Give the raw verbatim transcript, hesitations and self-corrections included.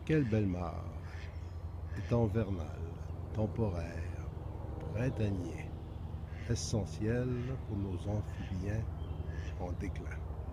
Quelle belle mare! Étang vernal, temporaire, printanier, essentiel pour nos amphibiens en déclin.